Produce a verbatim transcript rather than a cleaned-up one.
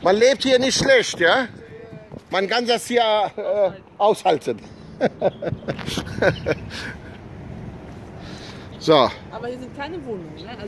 Man lebt hier nicht schlecht, ja? Man kann das hier äh, aushalten. So. Aber hier sind keine Wohnungen, ne?